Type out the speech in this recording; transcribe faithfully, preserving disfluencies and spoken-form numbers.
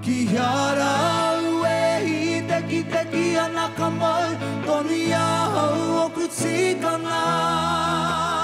Ki hara ue I teki teki ana ka mai Toni ahau o ku tika nā